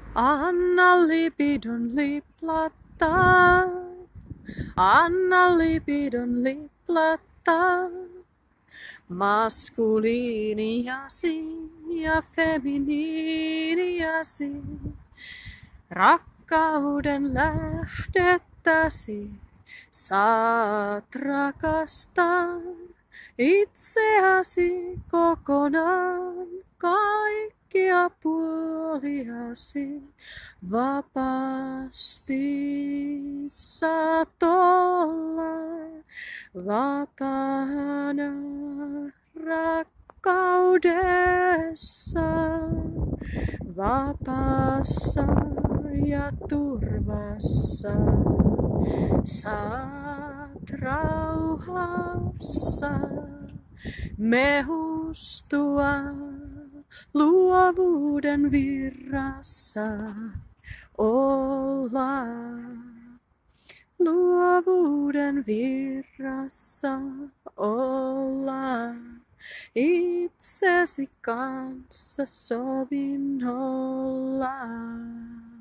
Anna lipidon liplata. Anna lipidon liplata. Maskuliiniasi ja feminiiniasi. Rakkauden lähdettäsi saat rakastaa itseäsi kokonaan, kaikkia puoliasi vapaasti saat olla vapaana rakkaudessa, vapaassa ja turvassa. Saat rauhassa mehustua luovuuden virrassa olla. Luovuuden virrassa olla. Itsesi kanssa sovinnolla.